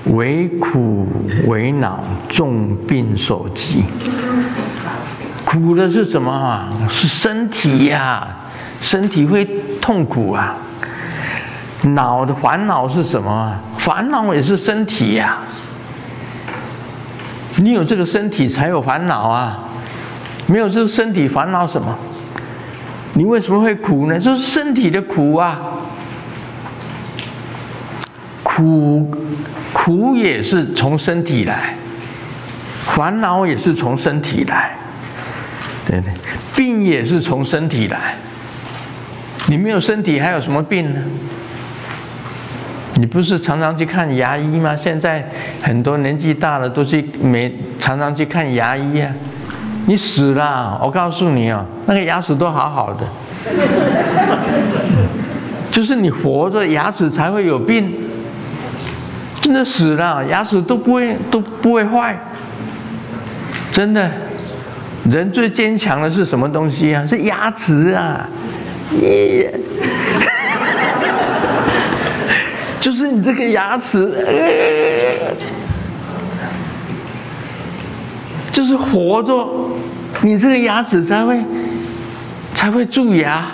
为苦为恼，重病所及。苦的是什么啊？是身体呀，身体会痛苦啊。恼的烦恼是什么啊？烦恼也是身体呀。你有这个身体才有烦恼啊，没有这个身体烦恼什么？你为什么会苦呢？就是身体的苦啊。苦也是从身体来，烦恼也是从身体来，对不对？病也是从身体来。你没有身体还有什么病呢？你不是常常去看牙医吗？现在很多年纪大了都是常常去看牙医啊。你死了，我告诉你哦，那个牙齿都好好的，就是你活着牙齿才会有病。真的死了，牙齿都不会坏。真的，人最坚强的是什么东西啊？是牙齿啊！就是你这个牙齿，就是活着，你这个牙齿才会蛀牙，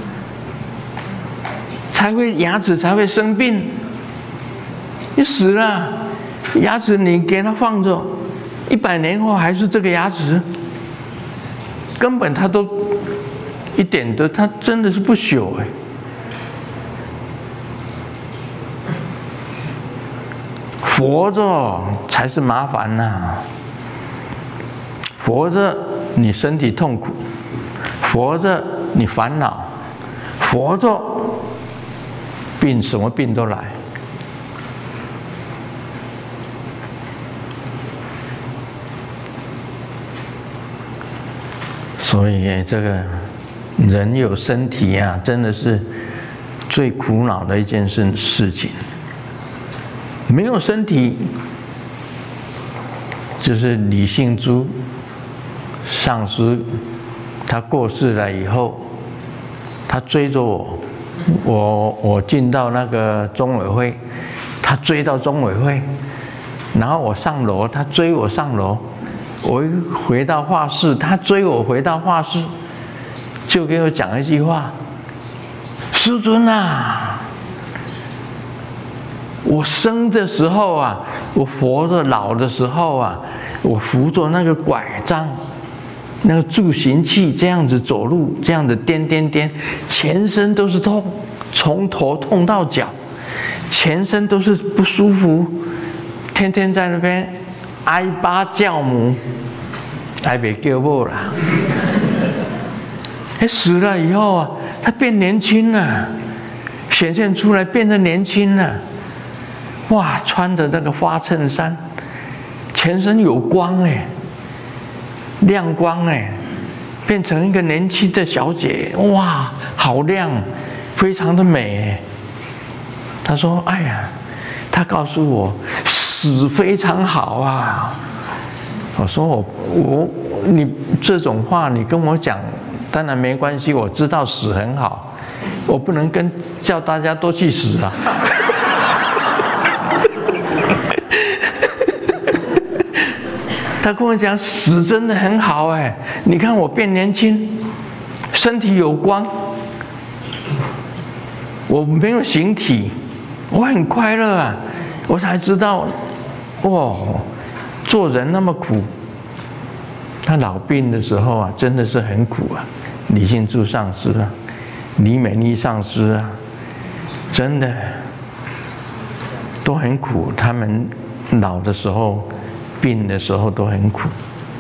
牙齿才会生病。你死了，牙齿你给它放着，100年后还是这个牙齿，根本它都一点的，它真的是不朽哎。活着才是麻烦呐，活着你身体痛苦，活着你烦恼，活着病什么病都来。所以这个人有身体啊，真的是最苦恼的一件事情。没有身体，就是李信珠上师，他过世了以后，他追着我进到那个中委会，他追到中委会，然后我上楼，他追我上楼。我一回到画室，他追我回到画室，就给我讲一句话：“师尊啊，我生的时候啊，我活着老的时候啊，我扶着那个拐杖，那个助行器，这样子走路，这样子颠，全身都是痛，从头痛到脚，全身都是不舒服，天天在那边。”哀爸教母，哀别叫母啦。死了以后啊，他变年轻了，显现出来变得年轻了。哇，穿的那个花衬衫，全身有光哎，亮光哎，变成一个年轻的小姐，哇，好亮，非常的美。他说：“哎呀，他告诉我。”死非常好啊！我说你这种话你跟我讲，当然没关系，我知道死很好，我不能叫大家都去死啊！他跟我讲死真的很好哎，你看我变年轻，身体有光，我没有形体，我很快乐啊！我才知道。哇，做人那么苦。他老病的时候啊，真的是很苦啊。李信柱上师啊，李美丽上师啊，真的都很苦。他们老的时候、病的时候都很苦。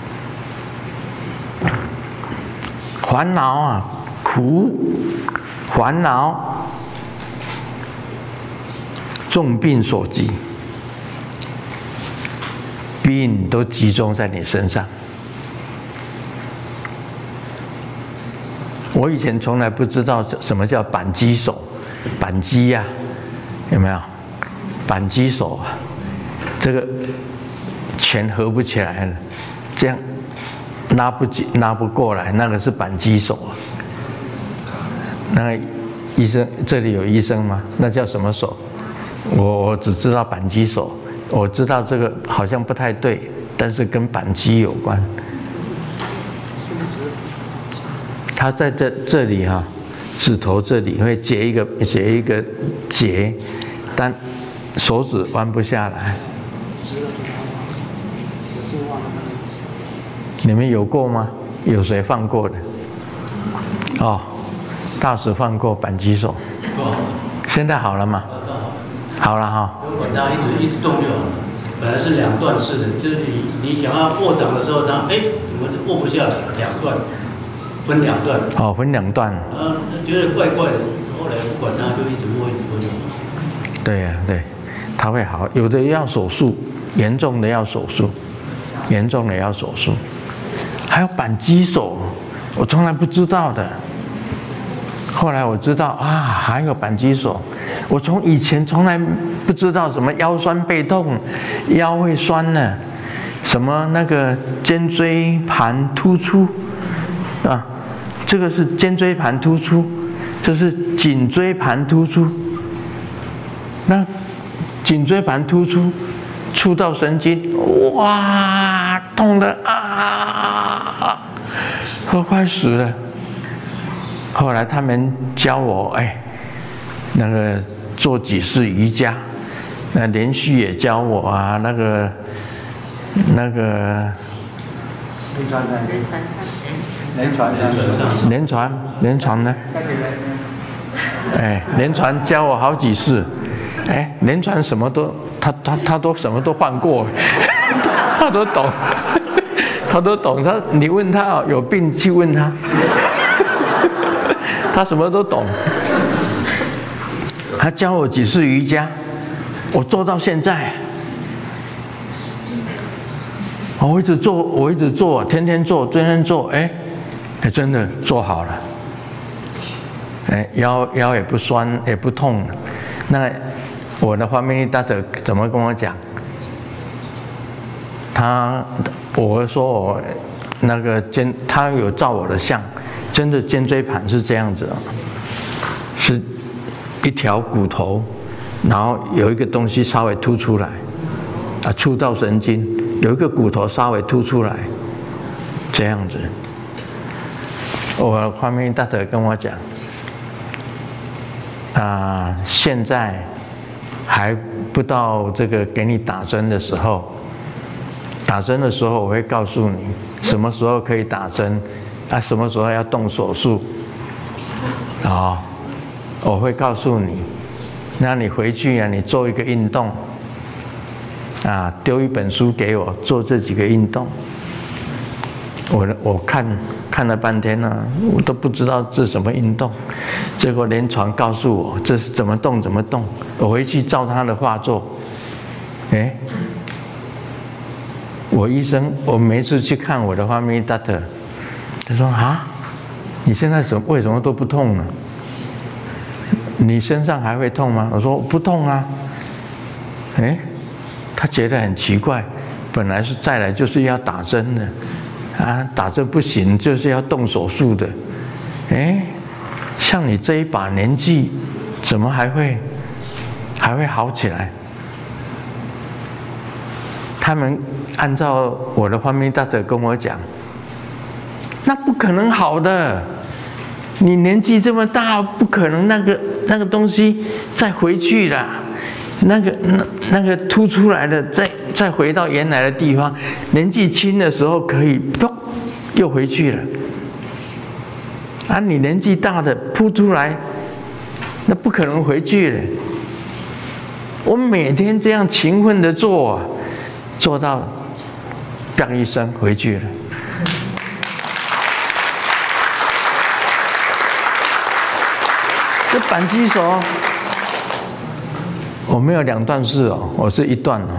烦恼啊，苦，烦恼，重病所及。病都集中在你身上。我以前从来不知道什么叫扳机手，扳机呀，有没有？扳机手啊，这个拳合不起来了，这样拉不过来，那个是扳机手啊。那个医生，这里有医生吗？那叫什么手？我只知道扳机手。 我知道这个好像不太对，但是跟扳机有关。他在这里哈，指头这里会结一个结，但手指弯不下来。你们有过吗？有谁放过的？哦，大使放过扳机手。现在好了吗？好了哈。 不管它一直动就好了。本来是2段式的，就是你想要握掌的时候，它怎么握不下来？2段，分2段。 哦，分2段。 觉得怪怪的，后来不管它，就一直握就好。 对呀，对，它会好。有的要手术，严重的要手术，严重的要手术。还有扳机手，我从来不知道的。后来我知道啊，还有扳机手。我从以前从来不知道什么腰酸背痛，腰会酸呢，什么那个肩椎盘突出啊，这个是肩椎盘突出，这是颈椎盘突出。那颈椎盘突出触到神经，哇，痛的啊，我快死了。后来他们教我，那个做几式瑜伽，那连续也教我啊，那个连传呢？连传教我好几式，连传什么都他都什么都换过，他都懂，他都懂。你问他有病去问他，他什么都懂。他教我几式瑜伽，我做到现在。我一直做，天天做，真的做好了。腰也不酸，也不痛。那我的发明大德怎么跟我讲？我说我那个他有照我的相，真的肩椎盘是这样子，是一条骨头，然后有一个东西稍微凸出来，触到神经，有一个骨头稍微凸出来，这样子。我发明大德跟我讲，现在还不到这个给你打针的时候。打针的时候，我会告诉你什么时候可以打针，什么时候要动手术，我会告诉你。那你回去你做一个运动，丢一本书给我，做这几个运动。我看了半天了，我都不知道这是什么运动，结果连传告诉我这是怎么动。我回去照他的话做，我医生，我每次去看我的发明大特，他说你现在为什么都不痛了？你身上还会痛吗？我说不痛啊。他觉得很奇怪，本来是再来就是要打针的，打针不行就是要动手术的。像你这一把年纪，怎么还会好起来？他们按照我的发明大德跟我讲，那不可能好的，你年纪这么大，不可能那个东西再回去了，那个凸出来的再回到原来的地方，年纪轻的时候可以又回去了，你年纪大的凸出来，那不可能回去了。我每天这样勤奋的做到砰一声回去了。这扳机手，我没有2段式我是1段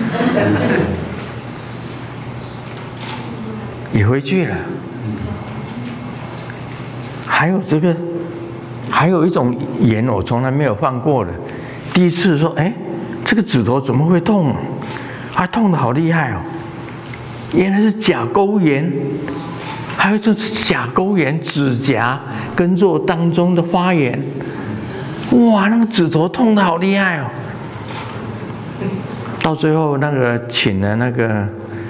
也回去了。还有还有一种盐我从来没有放过的，第一次说，这个指头怎么会痛？痛得好厉害原来是甲沟炎，还有就是甲沟炎，指甲跟肉当中的发炎，哇，那个指头痛得好厉害到最后那个请了那个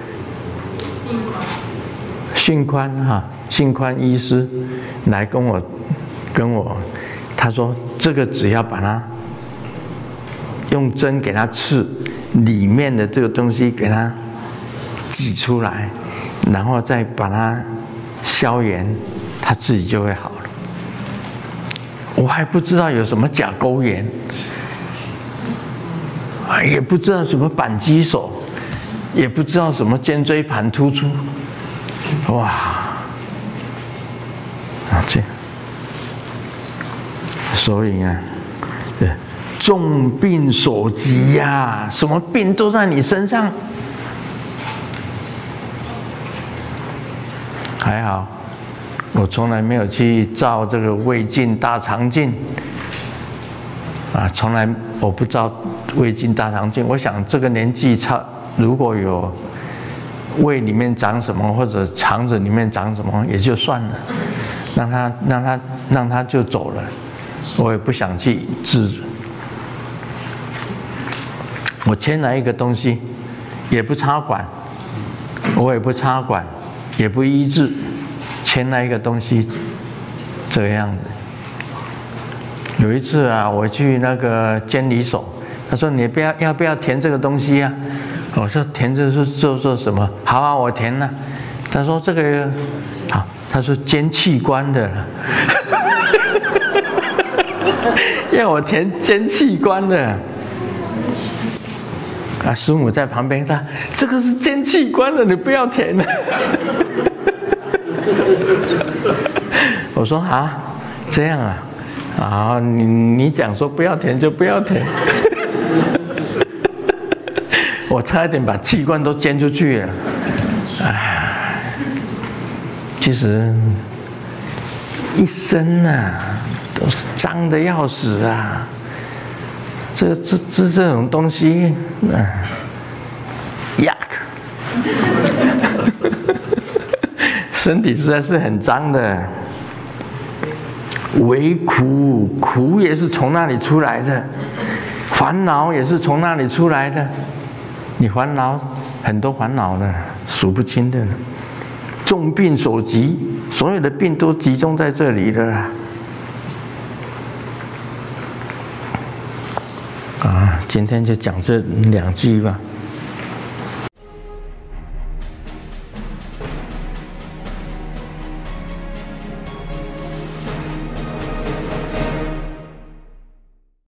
信宽哈，信宽医师来跟我，他说这个只要把它用针给它刺，里面的这个东西给它挤出来，然后再把它消炎，它自己就会好了。我还不知道有什么甲沟炎，也不知道什么扳机手，也不知道什么肩椎盘突出，哇！这，所以啊，对，重病所及呀，什么病都在你身上。还好，我从来没有去照这个胃镜、大肠镜，啊，从来我不照胃镜、大肠镜。我想这个年纪如果有胃里面长什么，或者肠子里面长什么，也就算了，让他就走了，我也不想去治。我牵来一个东西，也不插管，我也不插管。也不医治，牵来一个东西，这个样子。有一次啊，我去那个监理所，他说你要不要填这个东西啊？我说填这是做什么？好啊，我填了。他说这个好，他说监器官的了，要我填监器官的。啊，师母在旁边说：“这个是监器官的，你不要填了。”我说：“啊，这样啊，啊，你讲说不要填就不要填。”我差一点把器官都捐出去了。唉，其实一生啊，都是脏的要死啊。这种东西，呀，身体实在是很脏的。为苦，苦也是从那里出来的，烦恼也是从那里出来的。你烦恼很多烦恼呢，数不清的。重病所及，所有的病都集中在这里了啦。啊，今天就讲这2句吧。